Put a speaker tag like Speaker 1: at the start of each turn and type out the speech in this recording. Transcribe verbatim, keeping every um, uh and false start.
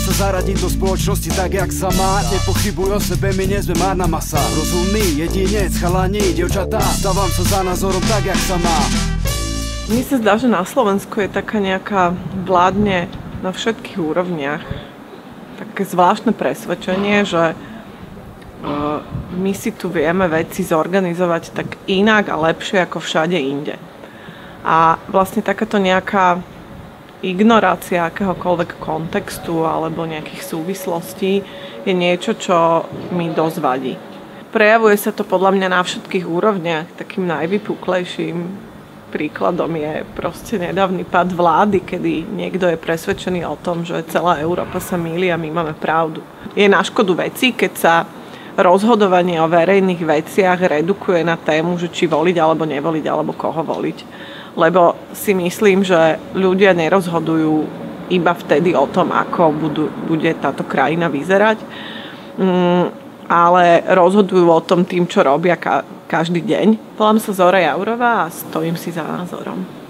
Speaker 1: sa zaradiť do spoločnosti tak, jak sa má. Nepochybuj o sebe, my nie sme márna masa. Rozumný jedinec, chalani, dievčatá, stávam sa za názorom tak, jak sa má.
Speaker 2: Mne sa zdá, že na Slovensku je taká nejaká vládne na všetkých úrovniach také zvláštne presvedčenie, že uh, my si tu vieme veci zorganizovať tak inak a lepšie ako všade inde. A vlastne takáto nejaká ignorácia akéhokoľvek kontextu alebo nejakých súvislostí je niečo, čo mi dosť vadí. Prejavuje sa to podľa mňa na všetkých úrovniach. Takým najvypuklejším príkladom je proste nedávny pád vlády, kedy niekto je presvedčený o tom, že celá Európa sa mýli a my máme pravdu. Je na škodu veci, keď sa rozhodovanie o verejných veciach redukuje na tému, že či voliť alebo nevoliť, alebo koho voliť. Lebo si myslím, že ľudia nerozhodujú iba vtedy o tom, ako budú, bude táto krajina vyzerať, mm, ale rozhodujú o tom tým, čo robia ka- každý deň. Volám sa Zora Jaurová a stojím si za názorom.